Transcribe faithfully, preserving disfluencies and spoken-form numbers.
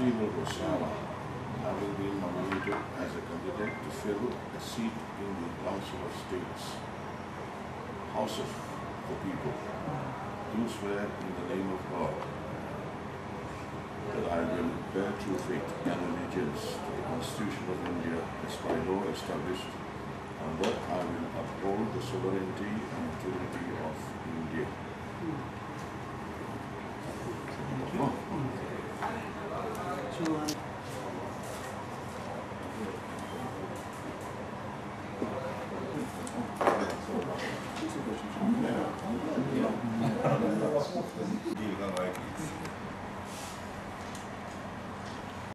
Sridhar Rosara, having been nominated as a candidate to fill a seat in the Council of States, House of the People, do swear in the name of God that I will bear true faith and allegiance to the Constitution of India as by law established, and that I will uphold the sovereignty and integrity of India.